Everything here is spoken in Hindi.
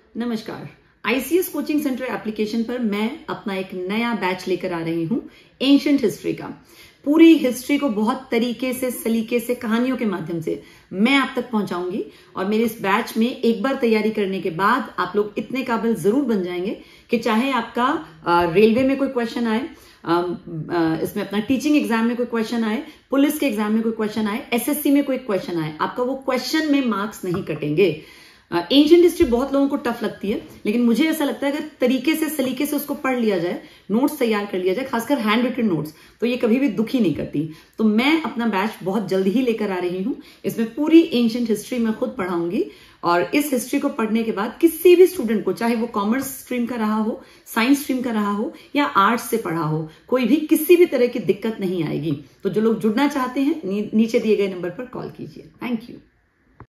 नमस्कार। आईसीएस कोचिंग सेंटर एप्लीकेशन पर मैं अपना एक नया बैच लेकर आ रही हूं एंशिएंट हिस्ट्री का। पूरी हिस्ट्री को बहुत तरीके से, सलीके से, कहानियों के माध्यम से मैं आप तक पहुंचाऊंगी और मेरे इस बैच में एक बार तैयारी करने के बाद आप लोग इतने काबिल जरूर बन जाएंगे कि चाहे आपका रेलवे में कोई क्वेश्चन आए, इसमें अपना टीचिंग एग्जाम में कोई क्वेश्चन आए, पुलिस के एग्जाम में कोई क्वेश्चन आए, एसएससी में कोई क्वेश्चन आए, आपका वो क्वेश्चन में मार्क्स नहीं कटेंगे। एंशिएंट हिस्ट्री बहुत लोगों को टफ लगती है, लेकिन मुझे ऐसा लगता है अगर तरीके से, सलीके से उसको पढ़ लिया जाए, नोट्स तैयार कर लिया जाए, खासकर हैंड रिटन नोट्स, तो ये कभी भी दुखी नहीं करती। तो मैं अपना बैच बहुत जल्दी ही लेकर आ रही हूं। इसमें पूरी एंशिएंट हिस्ट्री मैं खुद पढ़ाऊंगी और इस हिस्ट्री को पढ़ने के बाद किसी भी स्टूडेंट को, चाहे वो कॉमर्स स्ट्रीम का रहा हो, साइंस स्ट्रीम का रहा हो या आर्ट्स से पढ़ा हो, कोई भी किसी भी तरह की दिक्कत नहीं आएगी। तो जो लोग जुड़ना चाहते हैं नीचे दिए गए नंबर पर कॉल कीजिए। Thank you.